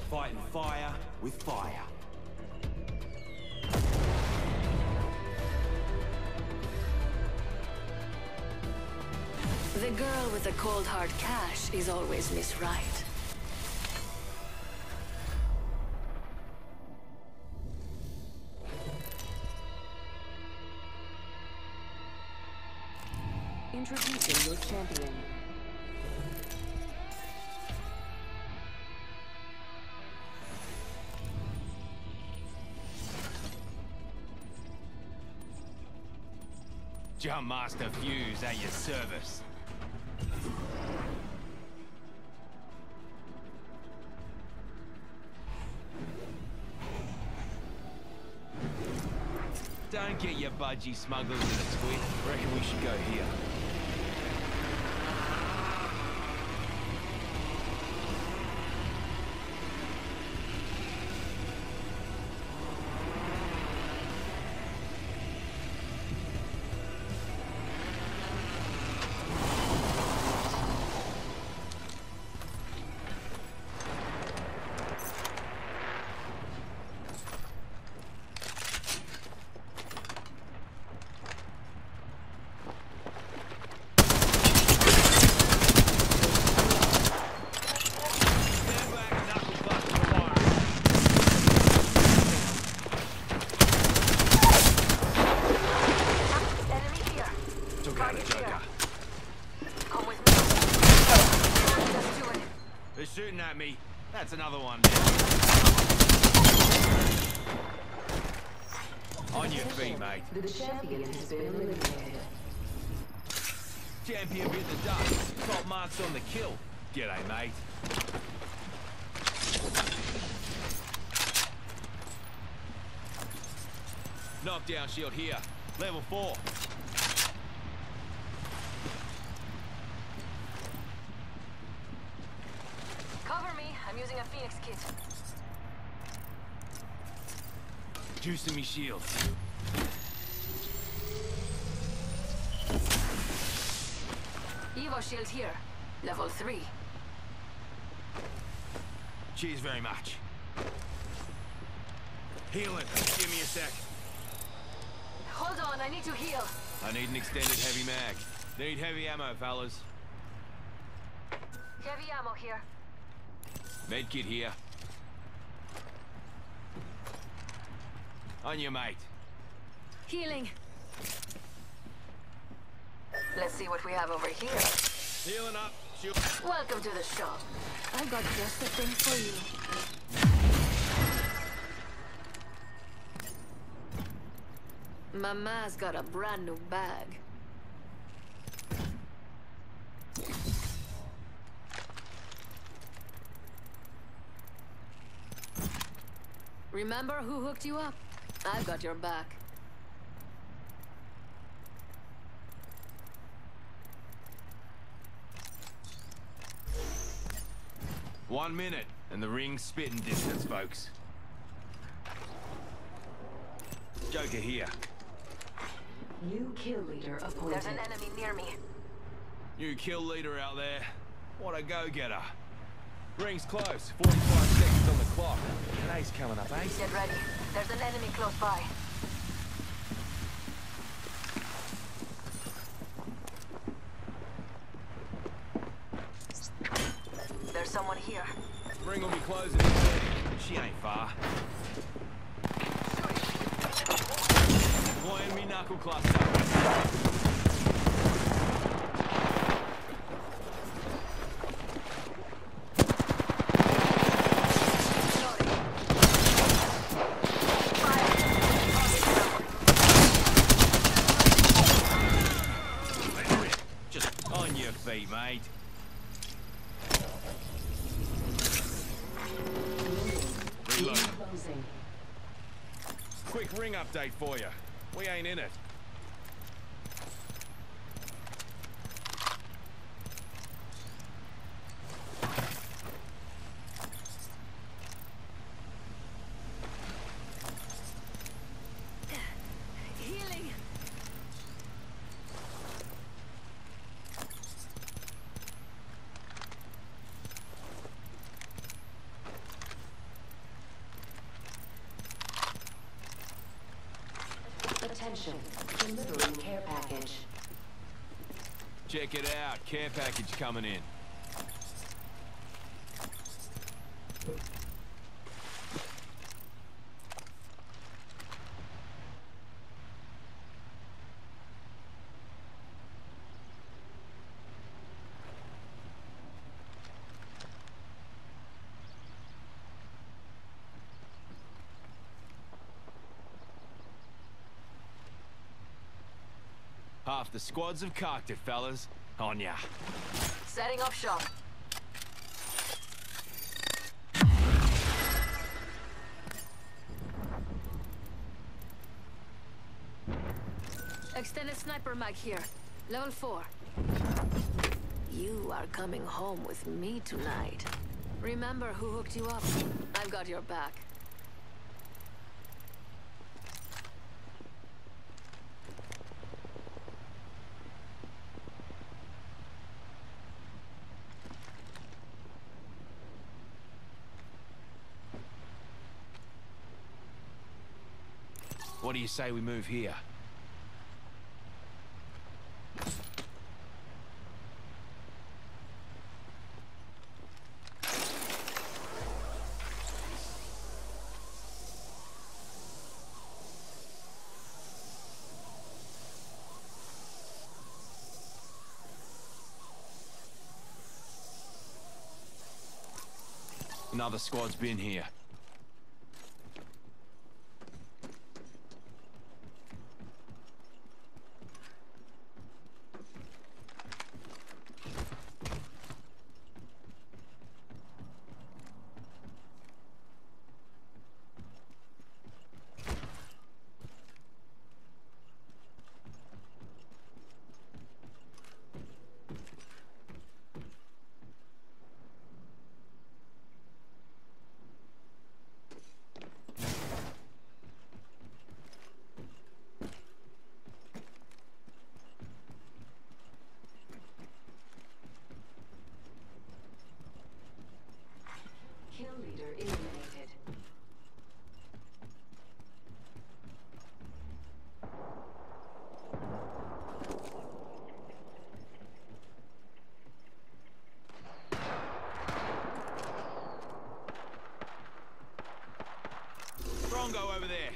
Fighting fire with fire. The girl with the cold hard cash is always Miss Right. Introducing your champion. Jumpmaster Fuse at your service. Don't get your budgie smugglers in a twit. Reckon we should go here. They're shooting at me. That's another one. On your feet, mate. The champion has been eliminated. Champion bit the dust. Top marks on the kill. G'day, mate. Knockdown shield here. Level 4. Cover me. I'm using a Phoenix kit. Juicing me shield. Evo shield here. Level 3. Cheers very much. Healing. Give me a sec. Hold on, I need to heal. I need an extended heavy mag. Need heavy ammo, fellas. Heavy ammo here. Medkit here. On you, mate. Healing. Let's see what we have over here. Healing up. Shield. Welcome to the shop. I got just the thing for you. Mama's got a brand new bag. Remember who hooked you up? I've got your back. 1 minute, and the ring's spitting distance, folks. Joker here. New kill leader appointed. There's an enemy near me. New kill leader out there. What a go-getter. Ring's close. 45 seconds on the clock. Today's coming up, eh? Get ready. There's an enemy close by. There's someone here. Ring will be closing in 30. She ain't far. Deploying me knuckle cluster. Just on your feet, mate. Reload. Quick ring update for you. We ain't in it. Healing. Check it out. Care package coming in. Half the squads have cocked it, fellas. On ya. Setting up shop. Extended sniper mag here. Level 4. You are coming home with me tonight. Remember who hooked you up? I've got your back. What do you say we move here? Another squad's been here. Kill leader eliminated. Brongo over there.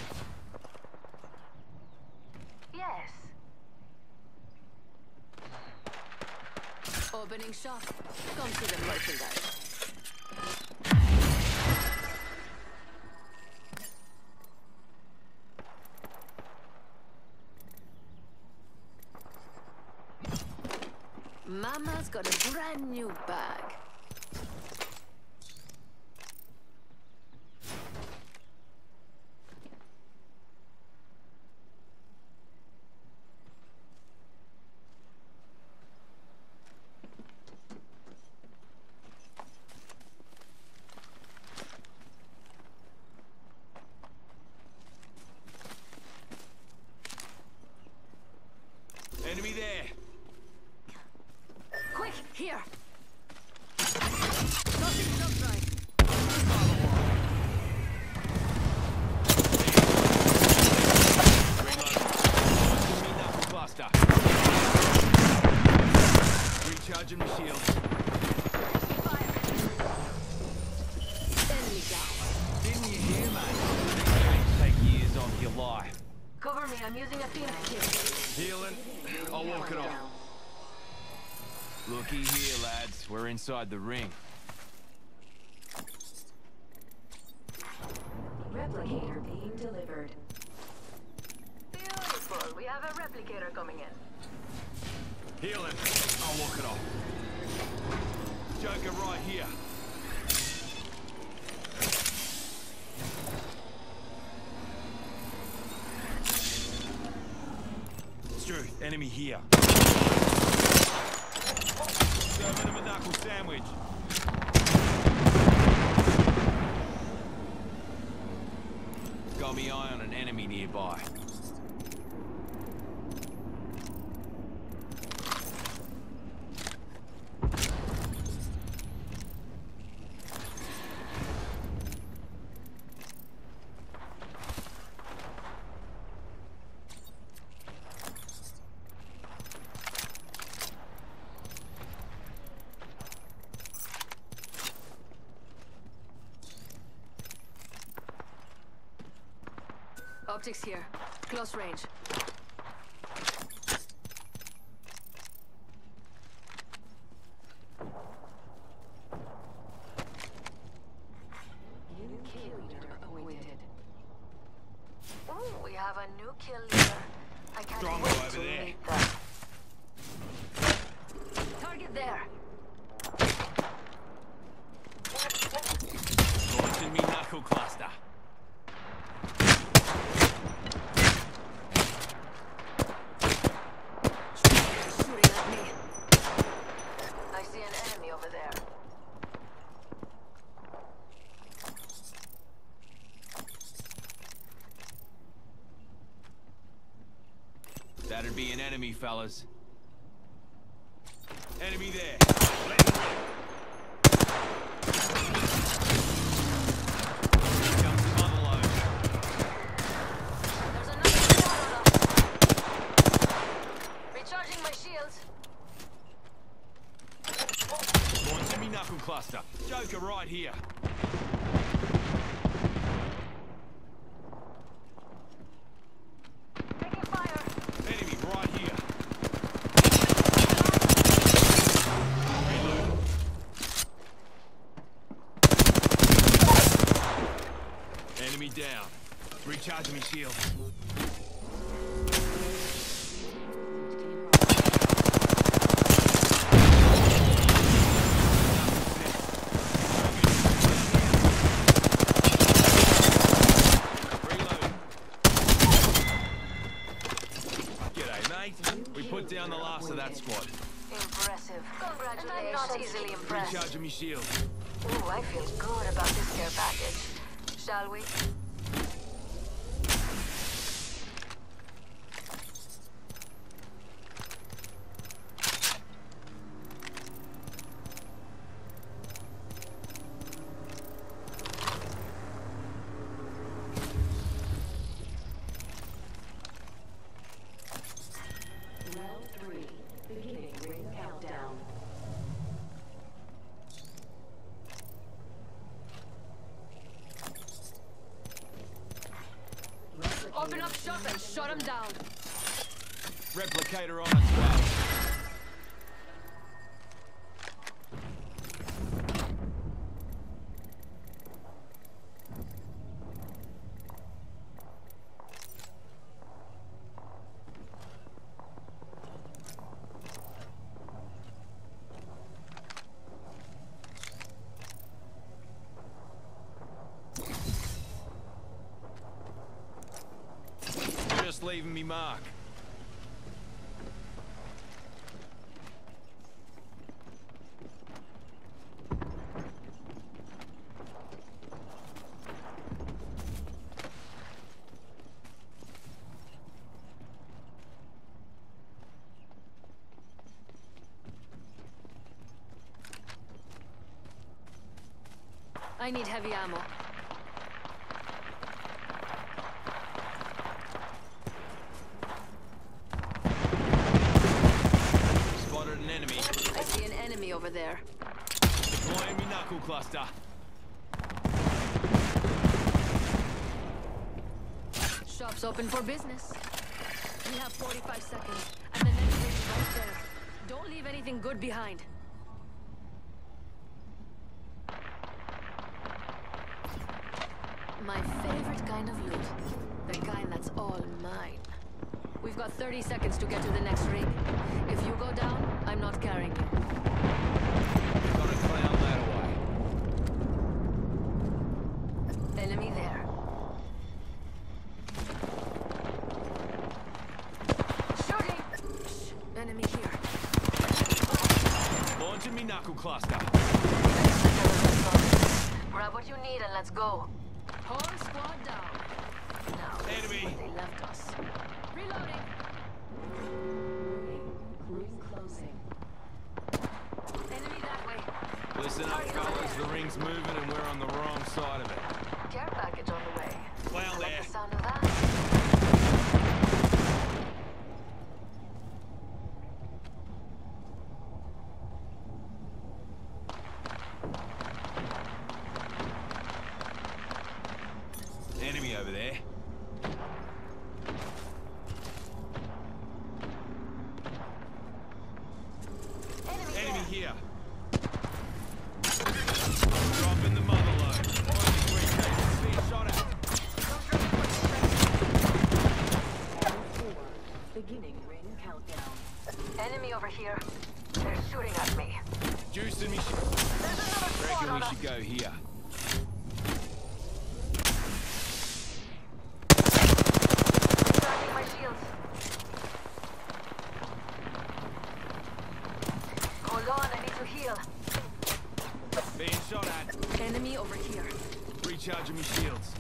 Yes. Opening shop. Come see the merchandise. Mama's got a brand new bag. Enemy there. Quick, here! Nothing looks right. Buster. Recharging the shields. Fire! Enemy down. Didn't you hear, mate? These games take years off your life. Cover me, I'm using a Phoenix kit. Healing. I'll walk it off. Looky here, lads. We're inside the ring. Replicator being delivered. Beautiful. We have a replicator coming in. Healing. I'll walk it off. Joker right here. Struth, enemy here. Serving him a knuckle sandwich. Got me eye on an enemy nearby. Optics here. Close range. New kill leader appointed. Ooh, we have a new kill leader. I can't Strong wait over to there. meet them. Target there. Launching me knuckle cluster. Shooting at me. I see an enemy over there. That'd be an enemy, fellas. Enemy there. Comes the mother load. There's another squad on us. Recharging my shields. Launching me knuckle cluster. Joker right here. Taking fire. Enemy right here. Reload. Enemy down. Recharging me shield. Reload. G'day, mate. We put down the last of that squad. Impressive. Congratulations. And I'm not easily impressed. Recharging me shield. Ooh, I feel good about this care package. Shall we? Round 3. Beginning ring countdown. Open up shop and shut them down. Replicator on its way. Just leaving me mark. I need heavy ammo. Spotted an enemy. I see an enemy over there. Deploying me knuckle cluster. Shop's open for business. We have 45 seconds, and the next ring is right there. Don't leave anything good behind. My favorite kind of loot. The kind that's all mine. We''t got 30 seconds to get to the next ring. If you go down, I'm not carrying you. Gotta clown that away. Enemy there. Shooting! Shh. Enemy here. Launching me knuckle cluster. Grab what you need and let's go. Whole squad down. Now, Enemy. where they left us. Reloading. Ring closing. Enemy that way. Listen up, fellas. The ring's moving and we're on the wrong side of it. Care package on the way. Clown I like there. the sound of that. Enemy over there. shooting at me. Juicing me. There's another squad Reckon on we us. should go here. Charging my shields. Hold on, I need to heal. Being shot at. Enemy over here. Recharging me shields.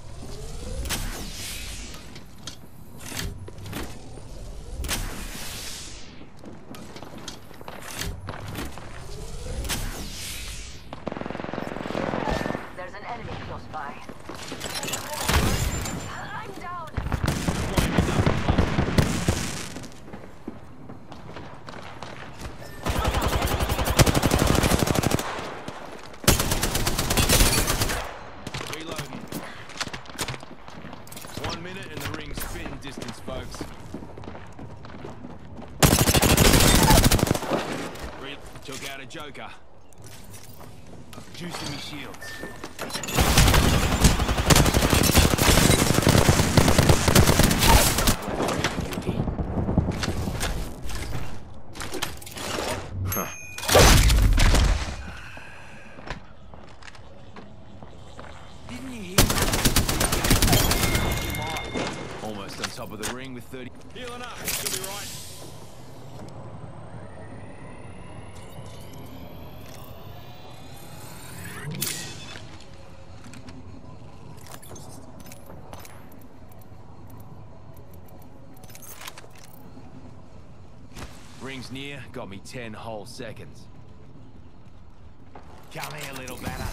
There's an enemy close by. I'm down. Reloading. 1 minute and the ring's spitting distance, folks. Took out a joker. Juicing me shields. Didn't you hear? Almost on top of the ring with 30. Healing up. You'll be right. Ring's near, got me 10 whole seconds. Come here, little banner.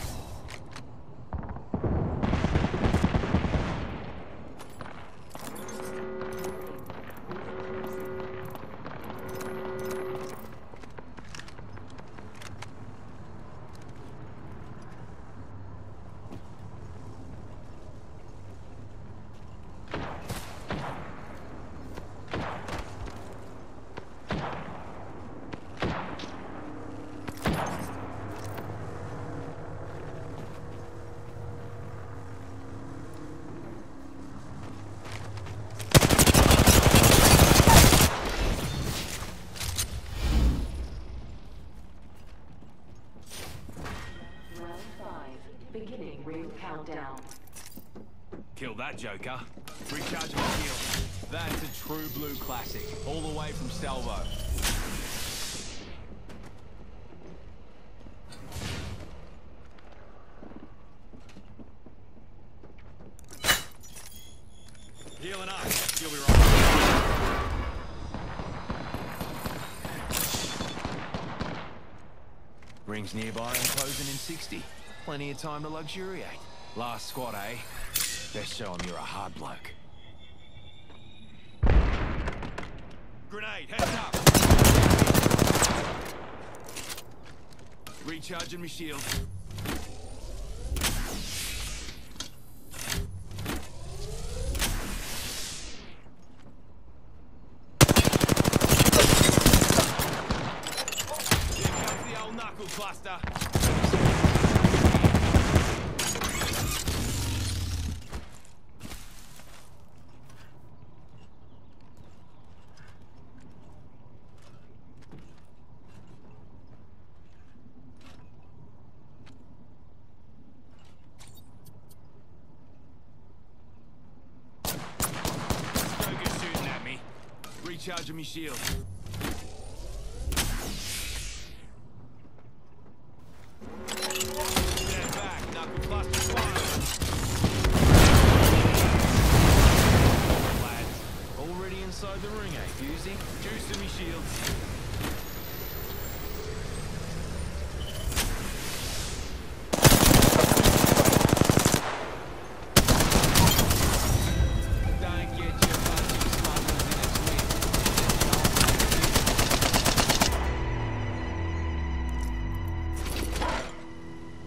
Round 5. Beginning ring countdown. Kill that joker. Recharge my shield. That's a true blue classic. All the way from Salvo. Healing up. You'll be right. Rings nearby and closing in 60. Plenty of time to luxuriate. Last squad, eh? Best show 'em you're a hard bloke. Grenade, heads up! Recharging me shield. Here comes the old knuckle cluster. Joker's shooting at me. Recharging me shield. Stand back, knuckle cluster fire. Lads, already inside the ring, eh, Fusey? Juicing me shields. Don't get your punching smugglers in a swing.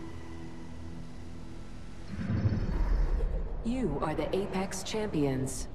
You are the Apex Champions.